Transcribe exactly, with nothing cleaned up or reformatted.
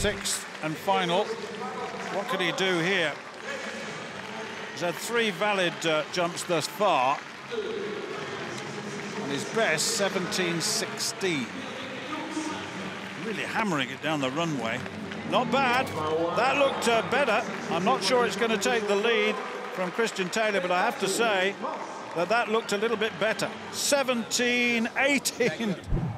sixth and final. What could he do here? He's had three valid uh, jumps thus far. And his best, seventeen sixteen. Really hammering it down the runway. Not bad. That looked uh, better. I'm not sure it's going to take the lead from Christian Taylor, but I have to say that that looked a little bit better. seventeen eighteen.